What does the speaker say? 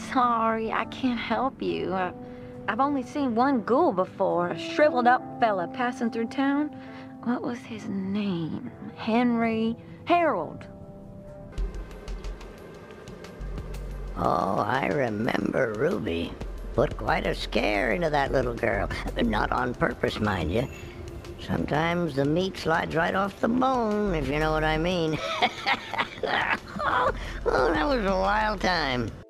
sorry, I can't help you. I've only seen one ghoul before, a shriveled up fella passing through town. What was his name? Harold. Oh, I remember Ruby. Put quite a scare into that little girl. Not on purpose, mind you. Sometimes the meat slides right off the bone, if you know what I mean. Oh, that was a wild time.